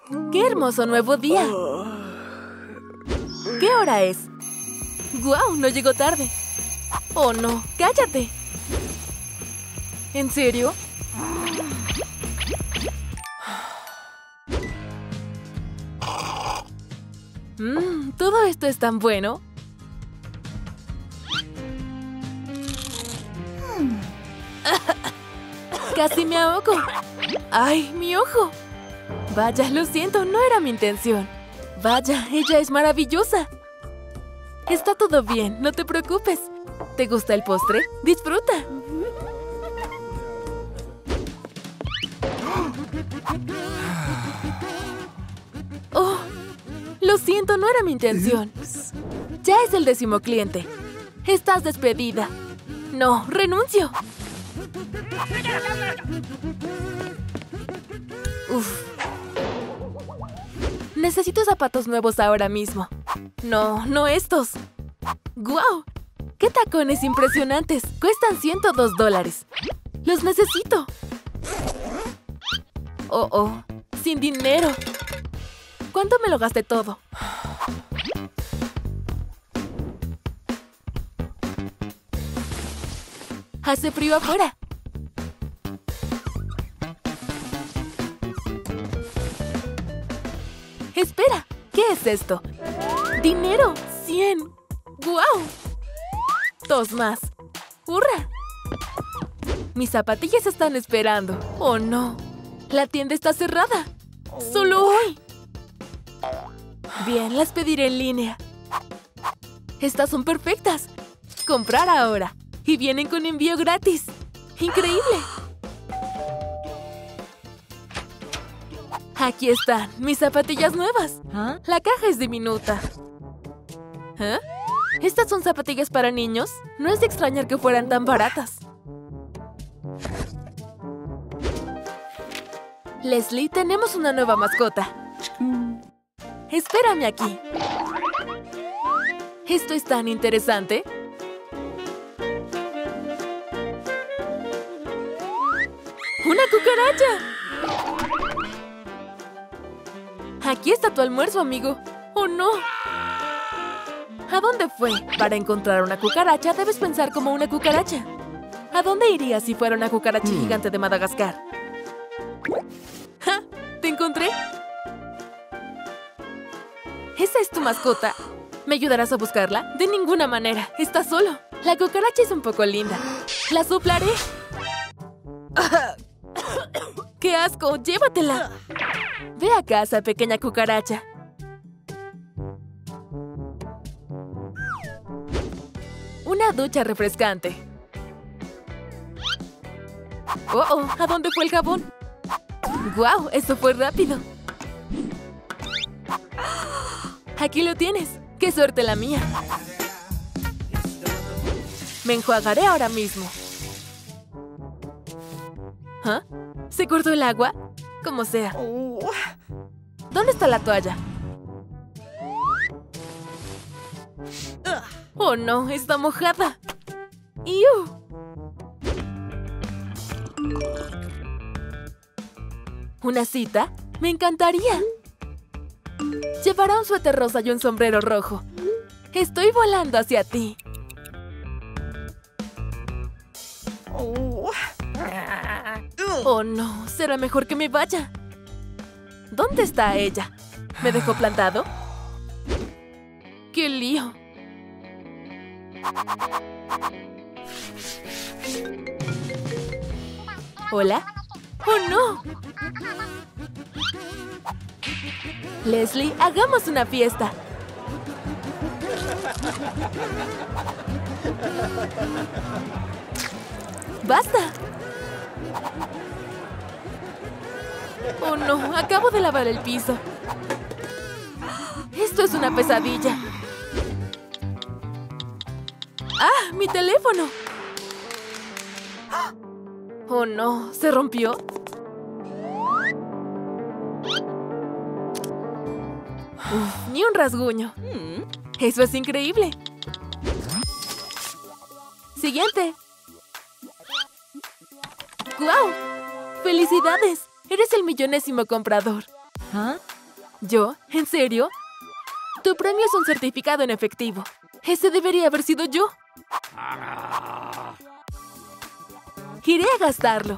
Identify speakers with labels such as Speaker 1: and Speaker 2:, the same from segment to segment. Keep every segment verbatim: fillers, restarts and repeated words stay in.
Speaker 1: ¡Qué hermoso nuevo día! ¿Qué hora es? ¡Guau! No llegó tarde. ¡Oh, no! ¡Cállate! ¿En serio? Mmm, todo esto es tan bueno. Casi me ahogo. ¡Ay, mi ojo! Vaya, lo siento, no era mi intención. Vaya, ella es maravillosa. Está todo bien, no te preocupes. ¿Te gusta el postre? ¡Disfruta! ¡Oh! Lo siento, no era mi intención. Ya es el décimo cliente. Estás despedida. No, renuncio. Uf. Necesito zapatos nuevos ahora mismo. No, no estos. ¡Guau! ¡Qué tacones impresionantes! Cuestan ciento dos dólares. ¡Los necesito! Oh, oh. Sin dinero. ¿Cuánto me lo gasté todo? Hace frío afuera. Espera, ¿qué es esto? ¡Dinero! ¡Cien! ¡Guau! Dos más. ¡Hurra! Mis zapatillas están esperando. ¡Oh, no! La tienda está cerrada. ¡Solo hoy! Bien, las pediré en línea. Estas son perfectas. Comprar ahora. Y vienen con envío gratis. ¡Increíble! Aquí están, mis zapatillas nuevas. ¿Ah? La caja es diminuta. ¿Ah? ¿Estas son zapatillas para niños? No es de extrañar que fueran tan baratas. Leslie, tenemos una nueva mascota. Espérame aquí. ¿Esto es tan interesante? ¡Una cucaracha! Aquí está tu almuerzo, amigo. ¡Oh, no! ¿A dónde fue? Para encontrar una cucaracha, debes pensar como una cucaracha. ¿A dónde irías si fuera una cucaracha gigante de Madagascar? ¡Ja! ¿Te encontré? ¿Esa es tu mascota? ¿Me ayudarás a buscarla? De ninguna manera. Está solo. La cucaracha es un poco linda. ¡La soplaré! ¡Qué asco! ¡Llévatela! Ve a casa, pequeña cucaracha. Una ducha refrescante. Oh, oh, ¿a dónde fue el jabón? ¡Guau! Eso fue rápido. Aquí lo tienes. ¡Qué suerte la mía! Me enjuagaré ahora mismo. ¿Ah? ¿Se cortó el agua? Como sea. ¿Dónde está la toalla? ¡Oh, no! ¡Está mojada! ¡Iu! ¿Una cita? ¡Me encantaría! Llevará un suéter rosa y un sombrero rojo. ¡Estoy volando hacia ti! ¡Oh, no! Será mejor que me vaya. ¿Dónde está ella? ¿Me dejó plantado? ¡Qué lío! ¿Hola? ¡Oh, no! Leslie, hagamos una fiesta. ¡Basta! ¡Oh, no! Acabo de lavar el piso. Esto es una pesadilla. ¡Ah! ¡Mi teléfono! ¡Oh, no! ¿Se rompió? Uf, ni un rasguño. ¡Eso es increíble! Siguiente. ¡Guau! ¡Felicidades! Eres el millonésimo comprador. ¿Ah? ¿Yo? ¿En serio? Tu premio es un certificado en efectivo. Ese debería haber sido yo. Iré a gastarlo.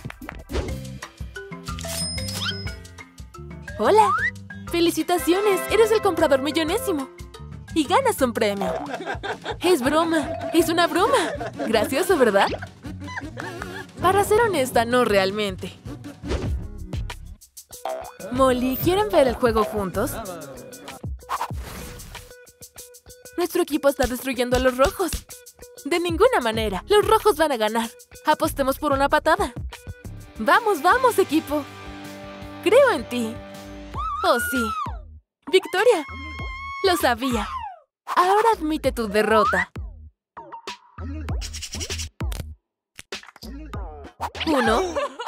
Speaker 1: Hola. Felicitaciones, eres el comprador millonésimo. Y ganas un premio. Es broma, es una broma. Gracioso, ¿verdad? Para ser honesta, no realmente. Molly, ¿quieren ver el juego juntos? Nuestro equipo está destruyendo a los rojos. De ninguna manera, los rojos van a ganar. Apostemos por una patada. Vamos, vamos, equipo. Creo en ti. Oh, sí. ¡Victoria! Lo sabía. Ahora admite tu derrota. Uno.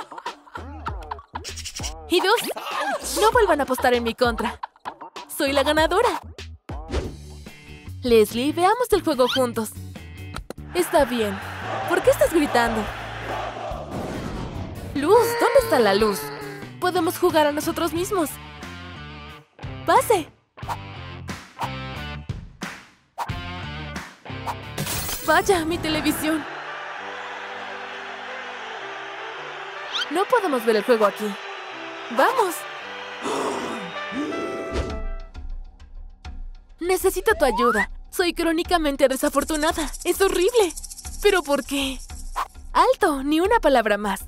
Speaker 1: Y dos. No vuelvan a apostar en mi contra. Soy la ganadora. Leslie, veamos el juego juntos. Está bien. ¿Por qué estás gritando? Luz, ¿dónde está la luz? Podemos jugar a nosotros mismos. ¡Pase! Vaya, mi televisión. No podemos ver el juego aquí. ¡Vamos! Necesito tu ayuda. Soy crónicamente desafortunada. Es horrible. ¿Pero por qué? ¡Alto! Ni una palabra más.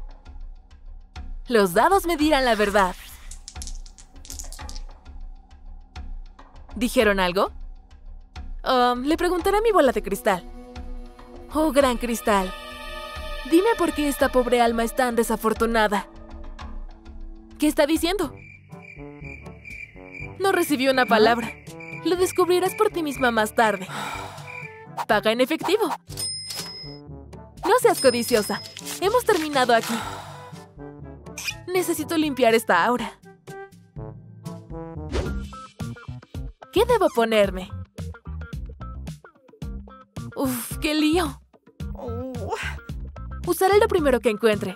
Speaker 1: Los dados me dirán la verdad. ¿Dijeron algo? Um, le preguntaré a mi bola de cristal. Oh, gran cristal. Dime por qué esta pobre alma es tan desafortunada. ¿Qué está diciendo? No recibió una palabra. Lo descubrirás por ti misma más tarde. Paga en efectivo. No seas codiciosa. Hemos terminado aquí. Necesito limpiar esta aura. ¿Qué debo ponerme? Uf, qué lío. Usaré lo primero que encuentre.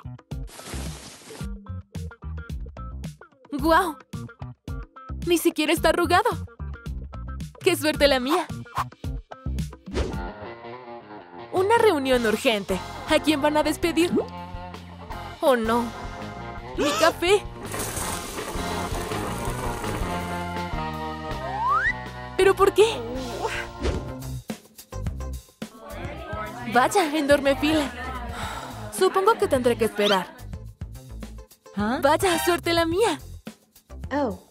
Speaker 1: ¡Guau! Ni siquiera está arrugado. ¡Qué suerte la mía! Una reunión urgente. ¿A quién van a despedir? ¡Oh, no! ¡Mi café! ¿Pero por qué? Vaya, enorme fila. Supongo que tendré que esperar.
Speaker 2: ¿Ah?
Speaker 1: Vaya, suerte la mía.
Speaker 2: Oh.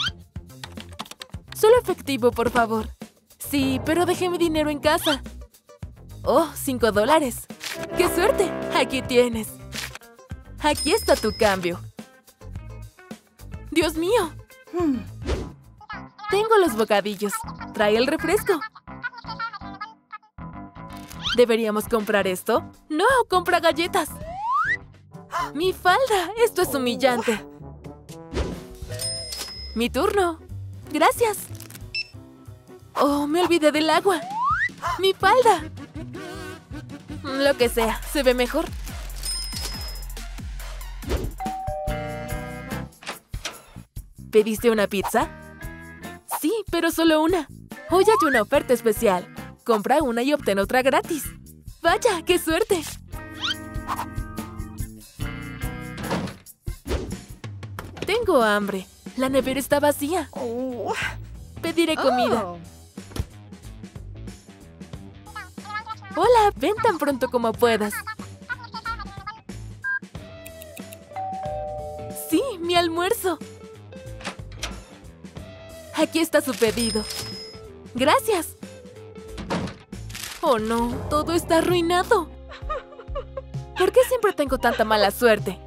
Speaker 1: Solo efectivo, por favor. Sí, pero dejé mi dinero en casa. Oh, cinco dólares. ¡Qué suerte! Aquí tienes. Aquí está tu cambio. ¡Dios mío!
Speaker 2: Hmm.
Speaker 1: Tengo los bocadillos. Trae el refresco. ¿Deberíamos comprar esto? ¡No! ¡Compra galletas! ¡Mi falda! ¡Esto es humillante! ¡Mi turno! ¡Gracias! ¡Oh! Me olvidé del agua. ¡Mi falda! Lo que sea, se ve mejor. ¿Pediste una pizza? Sí, pero solo una. Hoy hay una oferta especial. Compra una y obtén otra gratis. ¡Vaya, qué suerte! Tengo hambre. La nevera está vacía.
Speaker 2: Oh.
Speaker 1: Pediré comida.
Speaker 2: Oh.
Speaker 1: Hola, ven tan pronto como puedas. Sí, mi almuerzo. Aquí está su pedido. Gracias. Oh, no, todo está arruinado. ¿Por qué siempre tengo tanta mala suerte?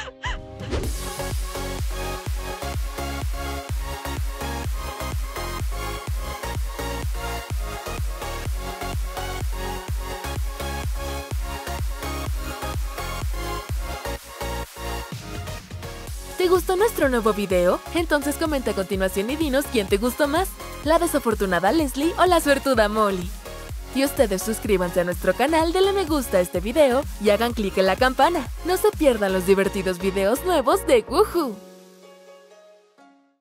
Speaker 1: ¿Te gustó nuestro nuevo video? Entonces comenta a continuación y dinos quién te gustó más, la desafortunada Leslie o la suertuda Molly. Y ustedes suscríbanse a nuestro canal, denle me gusta a este video y hagan clic en la campana. No se pierdan los divertidos videos nuevos de Woohoo.